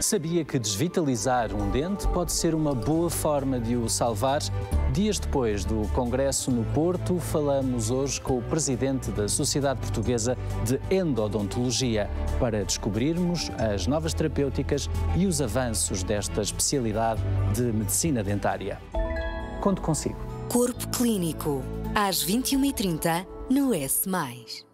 Sabia que desvitalizar um dente pode ser uma boa forma de o salvar? Dias depois do Congresso no Porto, falamos hoje com o presidente da Sociedade Portuguesa de Endodontologia para descobrirmos as novas terapêuticas e os avanços desta especialidade de medicina dentária. Conto consigo. Corpo Clínico, às 21h30 no S+.